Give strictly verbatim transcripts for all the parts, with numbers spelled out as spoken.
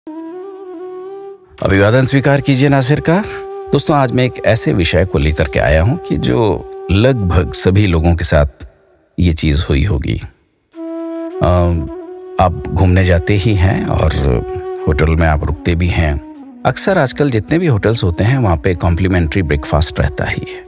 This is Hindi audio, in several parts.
अभिवादन स्वीकार कीजिए नासिर का। दोस्तों, आज मैं एक ऐसे विषय को लेकर के आया हूं कि जो लगभग सभी लोगों के साथ ये चीज़ हुई होगी। आप घूमने जाते ही हैं और होटल में आप रुकते भी हैं। अक्सर आजकल जितने भी होटल्स होते हैं वहाँ पे कॉम्प्लीमेंट्री ब्रेकफास्ट रहता ही है।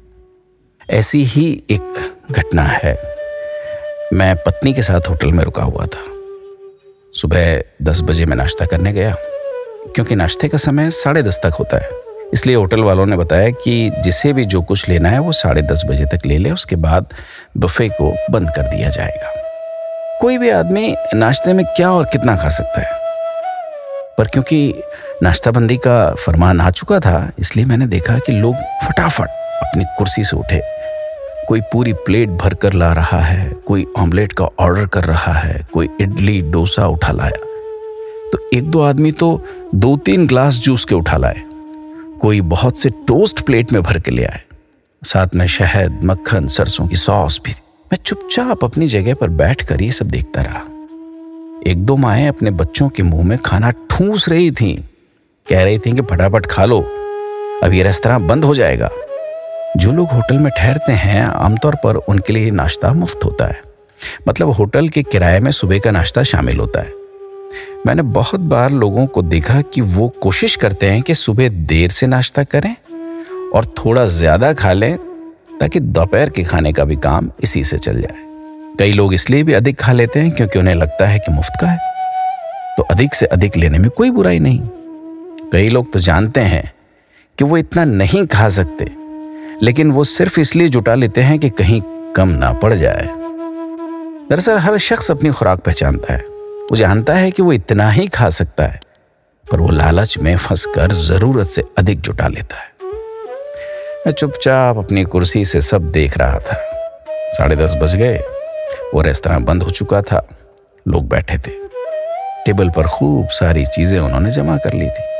ऐसी ही एक घटना है। मैं पत्नी के साथ होटल में रुका हुआ था। सुबह दस बजे मैं नाश्ता करने गया, क्योंकि नाश्ते का समय साढ़े दस तक होता है। इसलिए होटल वालों ने बताया कि जिसे भी जो कुछ लेना है वो साढ़े दस बजे तक ले ले, उसके बाद बुफे को बंद कर दिया जाएगा। कोई भी आदमी नाश्ते में क्या और कितना खा सकता है, पर क्योंकि नाश्ताबंदी का फरमान आ चुका था, इसलिए मैंने देखा कि लोग फटाफट अपनी कुर्सी से उठे। कोई पूरी प्लेट भर कर ला रहा है, कोई ऑमलेट का ऑर्डर कर रहा है, कोई इडली डोसा उठा लाया। तो एक दो आदमी तो दो तीन ग्लास जूस के उठा लाए। कोई बहुत से टोस्ट प्लेट में भर के ले आए, साथ में शहद, मक्खन, सरसों की सॉस भी। मैं चुपचाप अपनी जगह पर बैठ कर ये सब देखता रहा। एक दो माएँ अपने बच्चों के मुंह में खाना ठूंस रही थीं, कह रही थीं कि फटाफट खा लो, अब ये रेस्तरां बंद हो जाएगा। जो लोग होटल में ठहरते हैं आमतौर पर उनके लिए नाश्ता मुफ्त होता है, मतलब होटल के किराए में सुबह का नाश्ता शामिल होता है। मैंने बहुत बार लोगों को देखा कि वो कोशिश करते हैं कि सुबह देर से नाश्ता करें और थोड़ा ज़्यादा खा लें, ताकि दोपहर के खाने का भी काम इसी से चल जाए। कई लोग इसलिए भी अधिक खा लेते हैं क्योंकि उन्हें लगता है कि मुफ्त का है, तो अधिक से अधिक लेने में कोई बुराई नहीं। कई लोग तो जानते हैं कि वो इतना नहीं खा सकते, लेकिन वो सिर्फ इसलिए जुटा लेते हैं कि कहीं कम ना पड़ जाए। दरअसल हर शख्स अपनी खुराक पहचानता है। वो जानता है कि वो इतना ही खा सकता है, पर वो लालच में फंसकर जरूरत से अधिक जुटा लेता है। मैं चुपचाप अपनी कुर्सी से सब देख रहा था। साढ़े दस बज गए, वो रेस्तरां बंद हो चुका था। लोग बैठे थे, टेबल पर खूब सारी चीजें उन्होंने जमा कर ली थी,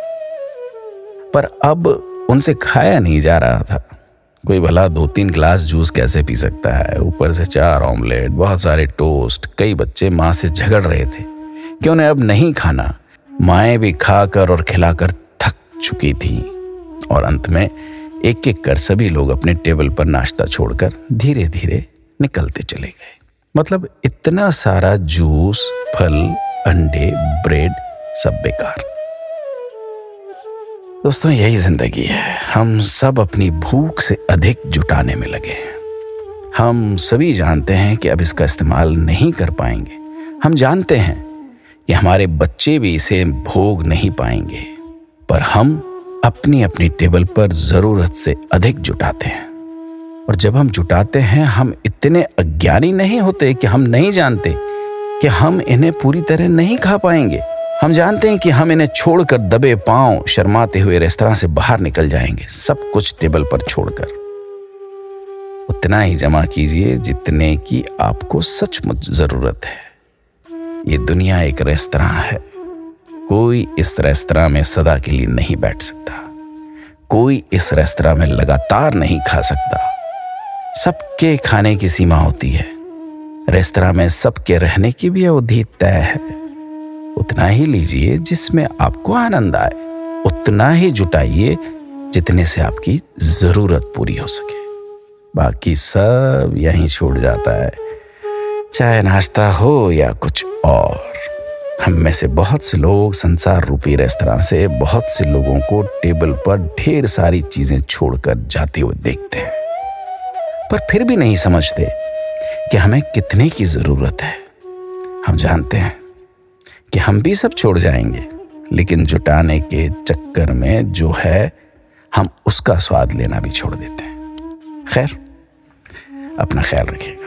पर अब उनसे खाया नहीं जा रहा था। कोई भला दो तीन गिलास जूस कैसे पी सकता है, ऊपर से चार ऑमलेट, बहुत सारे टोस्ट। कई बच्चे माँ से झगड़ रहे थे कि उन्हें अब नहीं खाना। माएँ भी खाकर और खिलाकर थक चुकी थीं, और अंत में एक एक कर सभी लोग अपने टेबल पर नाश्ता छोड़कर धीरे धीरे निकलते चले गए। मतलब इतना सारा जूस, फल, अंडे, ब्रेड, सब बेकार। दोस्तों, यही जिंदगी है। हम सब अपनी भूख से अधिक जुटाने में लगे हैं। हम सभी जानते हैं कि अब इसका इस्तेमाल नहीं कर पाएंगे। हम जानते हैं कि हमारे बच्चे भी इसे भोग नहीं पाएंगे, पर हम अपनी अपनी टेबल पर जरूरत से अधिक जुटाते हैं। और जब हम जुटाते हैं, हम इतने अज्ञानी नहीं होते कि हम नहीं जानते कि हम इन्हें पूरी तरह नहीं खा पाएंगे। हम जानते हैं कि हम इन्हें छोड़कर दबे पांव शर्माते हुए रेस्तरां से बाहर निकल जाएंगे, सब कुछ टेबल पर छोड़कर। उतना ही जमा कीजिए जितने की आपको सचमुच जरूरत है। ये दुनिया एक रेस्तरां है। कोई इस रेस्तरां में सदा के लिए नहीं बैठ सकता। कोई इस रेस्तरां में लगातार नहीं खा सकता। सबके खाने की सीमा होती है। रेस्तरां में सबके रहने की भी अवधि तय है। उतना ही लीजिए जिसमें आपको आनंद आए, उतना ही जुटाइए जितने से आपकी जरूरत पूरी हो सके। बाकी सब यहीं छूट जाता है, चाहे नाश्ता हो या कुछ और। हम में से बहुत से लोग संसार रूपी रेस्तरां से बहुत से लोगों को टेबल पर ढेर सारी चीजें छोड़कर जाते हुए देखते हैं, पर फिर भी नहीं समझते कि हमें कितने की जरूरत है। हम जानते हैं कि हम भी सब छोड़ जाएंगे, लेकिन जुटाने के चक्कर में जो है हम उसका स्वाद लेना भी छोड़ देते हैं। खैर, अपना ख्याल रखिए।